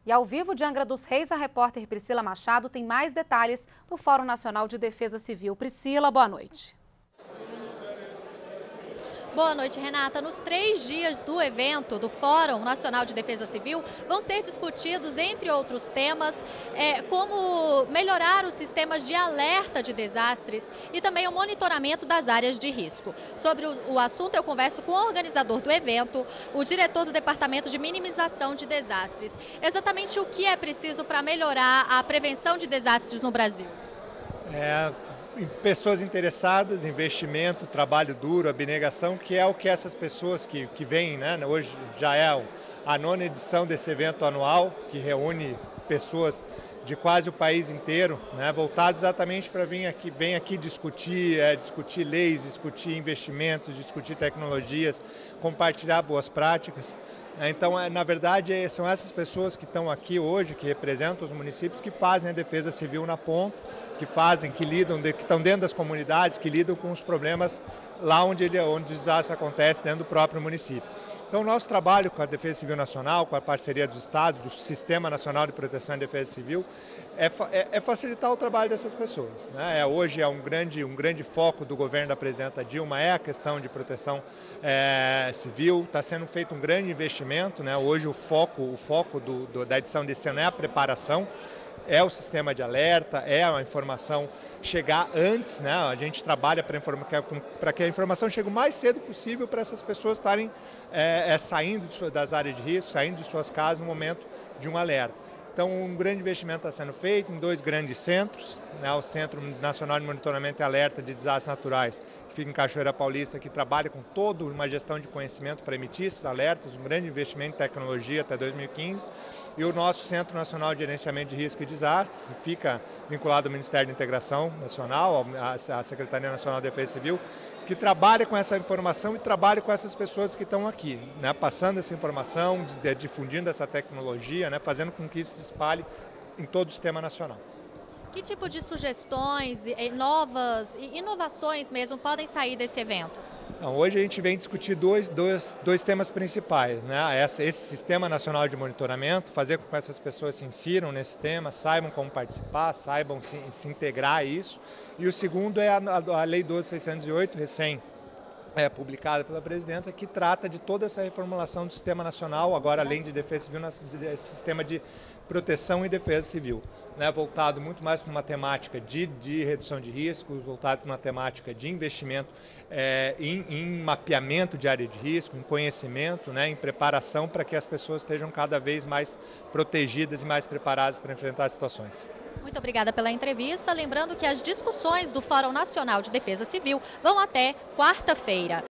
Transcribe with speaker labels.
Speaker 1: E ao vivo de Angra dos Reis, a repórter Priscila Machado tem mais detalhes do Fórum Nacional de Defesa Civil. Priscila, boa noite.
Speaker 2: Boa noite, Renata. Nos 3 dias do evento do Fórum Nacional de Defesa Civil, vão ser discutidos, entre outros temas, como melhorar os sistemas de alerta de desastres e também o monitoramento das áreas de risco. Sobre o assunto, eu converso com o organizador do evento, o diretor do Departamento de Minimização de Desastres. Exatamente o que é preciso para melhorar a prevenção de desastres no Brasil?
Speaker 3: Pessoas interessadas, investimento, trabalho duro, abnegação, que é o que essas pessoas que vêm, né? Hoje já é a 9ª edição desse evento anual, que reúne pessoas de quase o país inteiro, né? Voltados exatamente para vir aqui discutir leis, discutir investimentos, discutir tecnologias, compartilhar boas práticas. Então, na verdade, são essas pessoas que estão aqui hoje, que representam os municípios, que fazem a defesa civil na ponta, que lidam, que estão dentro das comunidades, que lidam com os problemas lá onde o desastre acontece, dentro do próprio município. Então, o nosso trabalho com a Defesa Civil Nacional, com a parceria dos estados, do Sistema Nacional de Proteção e Defesa Civil, é facilitar o trabalho dessas pessoas, né? Hoje é um grande foco do governo da presidenta Dilma, é a questão de proteção civil, está sendo feito um grande investimento, né? Hoje o foco da edição desse ano é a preparação, é o sistema de alerta, é a informação chegar antes, né? A gente trabalha para que a informação chegue o mais cedo possível para essas pessoas estarem saindo das áreas de risco, saindo de suas casas no momento de um alerta. Então, um grande investimento está sendo feito em 2 grandes centros, né? O Centro Nacional de Monitoramento e Alerta de Desastres Naturais, que fica em Cachoeira Paulista, que trabalha com toda uma gestão de conhecimento para emitir esses alertas, um grande investimento em tecnologia até 2015, e o nosso Centro Nacional de Gerenciamento de Risco e Desastres, que fica vinculado ao Ministério da Integração Nacional, à Secretaria Nacional de Defesa Civil, que trabalha com essa informação e trabalha com essas pessoas que estão aqui, né? Passando essa informação, difundindo essa tecnologia, né? Fazendo com que isso se espalhe em todo o sistema nacional.
Speaker 2: Que tipo de sugestões, novas inovações mesmo podem sair desse evento?
Speaker 3: Então, hoje a gente vem discutir dois temas principais, né? Esse Sistema Nacional de Monitoramento, fazer com que essas pessoas se insiram nesse tema, saibam como participar, saibam se integrar a isso. E o segundo é a Lei 12.608, publicada pela presidenta, que trata de toda essa reformulação do Sistema Nacional, agora além de Defesa Civil, sistema de proteção e defesa civil, né? Voltado muito mais para uma temática de redução de riscos, voltado para uma temática de investimento em mapeamento de área de risco, em conhecimento, né? Em preparação para que as pessoas estejam cada vez mais protegidas e mais preparadas para enfrentar as situações.
Speaker 2: Muito obrigada pela entrevista. Lembrando que as discussões do Fórum Nacional de Defesa Civil vão até quarta-feira.